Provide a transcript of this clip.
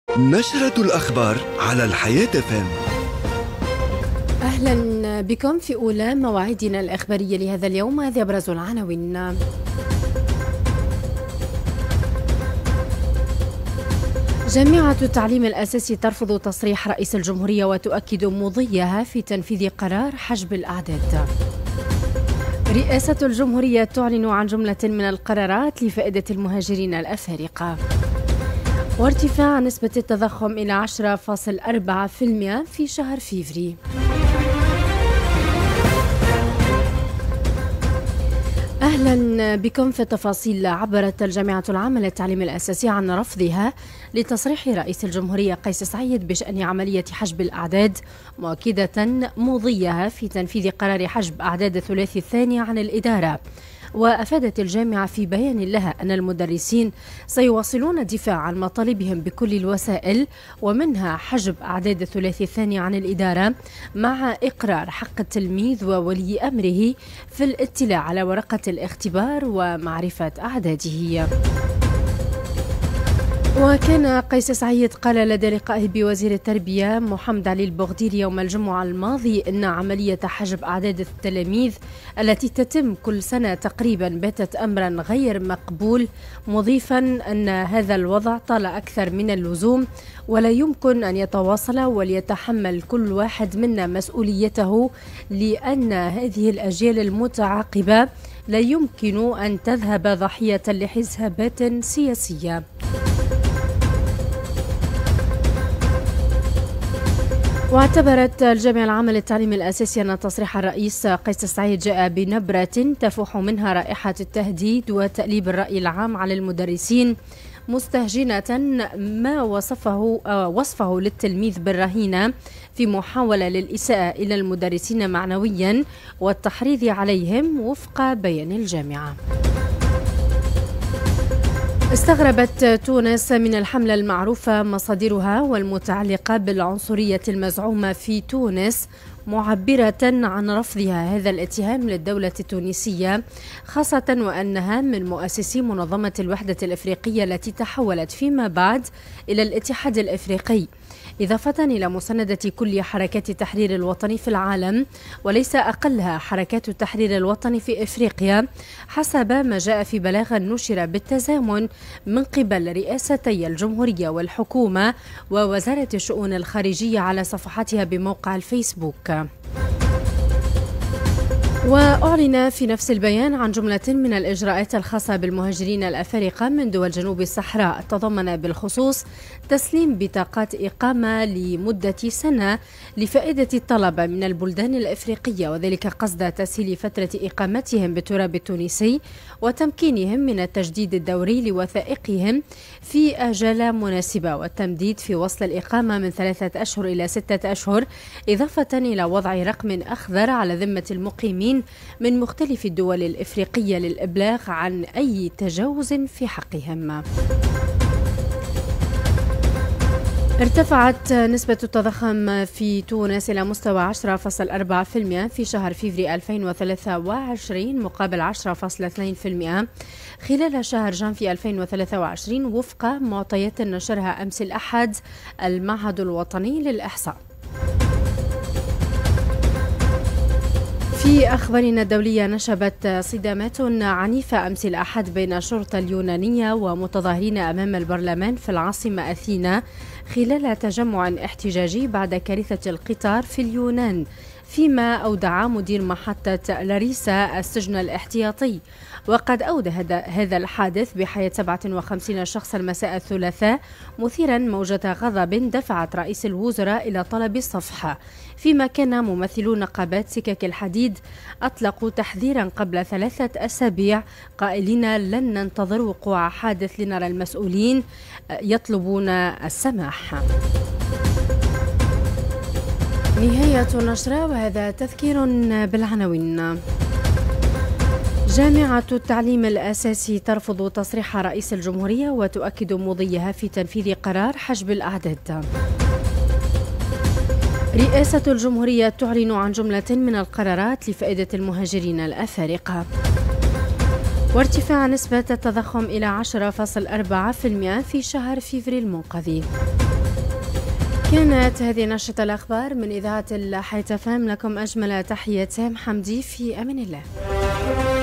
نشرة الأخبار على الحياة فم. أهلا بكم في أولى مواعيدنا الإخبارية لهذا اليوم. هذه أبرز العناوين. جامعة التعليم الأساسي ترفض تصريح رئيس الجمهورية وتؤكد مضيها في تنفيذ قرار حجب الأعداد. رئاسة الجمهورية تعلن عن جملة من القرارات لفائدة المهاجرين الأفارقة. وارتفاع نسبة التضخم إلى 10.4% في شهر فيفري. أهلا بكم في التفاصيل. عبرت الجامعة العامة للتعليم الأساسي عن رفضها لتصريح رئيس الجمهورية قيس سعيد بشأن عملية حجب الأعداد، مؤكدة مضيها في تنفيذ قرار حجب أعداد الثلاثي الثاني عن الإدارة. وأفادت الجامعة في بيان لها أن المدرسين سيواصلون الدفاع عن مطالبهم بكل الوسائل، ومنها حجب أعداد الثلاثي الثاني عن الإدارة، مع إقرار حق التلميذ وولي أمره في الاطلاع على ورقة الاختبار ومعرفة أعداده. وكان قيس سعيد قال لدى لقائه بوزير التربية محمد علي البغدير يوم الجمعة الماضي أن عملية حجب أعداد التلاميذ التي تتم كل سنة تقريبا باتت أمرا غير مقبول، مضيفا أن هذا الوضع طال أكثر من اللزوم ولا يمكن أن يتواصل، وليتحمل كل واحد منا مسؤوليته، لأن هذه الأجيال المتعاقبة لا يمكن أن تذهب ضحية لحسابات سياسية. واعتبرت الجامعة العامة للتعليم الأساسي أن تصريح الرئيس قيس سعيد جاء بنبرة تفوح منها رائحة التهديد وتأليب الرأي العام على المدرسين، مستهجنة ما وصفه للتلميذ بالرهينة في محاولة للإساءة إلى المدرسين معنويا والتحريض عليهم وفق بيان الجامعة. استغربت تونس من الحملة المعروفة مصادرها والمتعلقة بالعنصرية المزعومة في تونس، معبرة عن رفضها هذا الاتهام للدولة التونسية، خاصة وأنها من مؤسسي منظمة الوحدة الإفريقية التي تحولت فيما بعد إلى الاتحاد الإفريقي، إضافة إلى مساندة كل حركات التحرير الوطني في العالم، وليس أقلها حركات التحرير الوطني في إفريقيا، حسب ما جاء في بلاغ نشر بالتزامن من قبل رئاستي الجمهورية والحكومة ووزارة الشؤون الخارجية على صفحاتها بموقع الفيسبوك. وأعلن في نفس البيان عن جملة من الإجراءات الخاصة بالمهاجرين الأفارقة من دول جنوب الصحراء، تضمن بالخصوص تسليم بطاقات إقامة لمدة سنة لفائدة الطلبة من البلدان الأفريقية، وذلك قصد تسهيل فترة إقامتهم بالتراب التونسي وتمكينهم من التجديد الدوري لوثائقهم في آجال مناسبة، والتمديد في وصل الإقامة من 3 أشهر إلى 6 أشهر، إضافة إلى وضع رقم أخضر على ذمة المقيمين من مختلف الدول الإفريقية للإبلاغ عن أي تجاوز في حقهم. ارتفعت نسبة التضخم في تونس إلى مستوى 10.4% في شهر فيفري 2023 مقابل 10.2% خلال شهر جانفي 2023 وفق معطيات نشرها أمس الأحد المعهد الوطني للإحصاء. في أخبارنا الدولية، نشبت صدامات عنيفة أمس الأحد بين الشرطة اليونانية ومتظاهرين أمام البرلمان في العاصمة أثينا خلال تجمع احتجاجي بعد كارثة القطار في اليونان، فيما أودع مدير محطة لاريسا السجن الاحتياطي. وقد أودى هذا الحادث بحياة 57 شخصا مساء الثلاثاء، مثيرا موجة غضب دفعت رئيس الوزراء إلى طلب الصفحة، فيما كان ممثلو نقابات سكك الحديد أطلقوا تحذيرا قبل 3 أسابيع قائلين لن ننتظر وقوع حادث لنرى المسؤولين يطلبون السماح. نهاية النشرة، وهذا تذكير بالعناوين. جامعة التعليم الأساسي ترفض تصريح رئيس الجمهورية وتؤكد مضيها في تنفيذ قرار حجب الأعداد. رئاسة الجمهورية تعلن عن جملة من القرارات لفائدة المهاجرين الأفارقة. وارتفاع نسبة التضخم إلى 10.4% في شهر فيفري المنقذي. كانت هذه نشرة الأخبار من إذاعة الحياة FM. لكم أجمل تحية سام حمدي، في أمان الله.